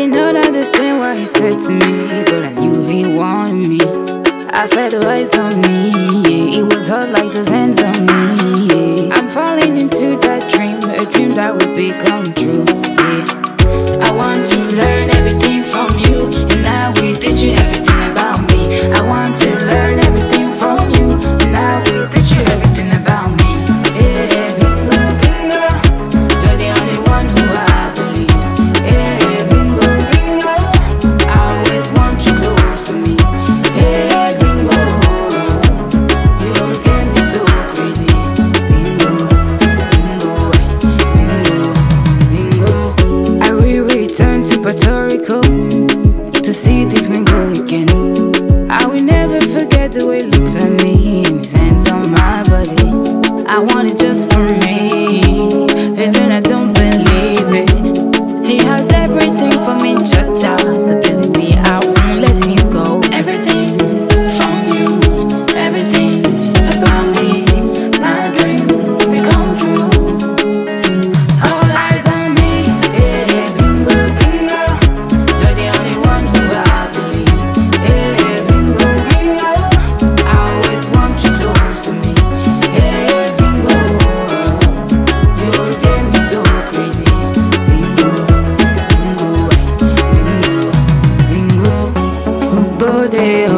didn't understand what he said to me, but I knew he wanted me. I felt the eyes on me, yeah. It was hot like those hands on me, yeah. I'm falling into that dream, a dream that would become true, yeah. I want to learn everything from you, and I will teach you everything about me. I want to learn everything from you, and I will teach you everything about me. Yeah, bingo, bingo, you're the only one who I believe. Yeah, bingo, bingo, I always want you close to me. Yeah, bingo, you always get me so crazy. Bingo, bingo, bingo, bingo. I will return to Puerto Rico to see this wind go again. I will never forget the way he looked at me and his hands on my body. I want it just for me, even I don't believe it. He has everything for me, cha-cha. So believe me, I won't let him go. Everything from you, everything about me, my dream become true. All eyes on me, yeah, bingo, bingo, you're the only one who I believe. Yeah, bingo, bingo, I always want you close to me. Yeah, bingo, you always get me so crazy. Bingo, bingo, bingo, bingo, bingo,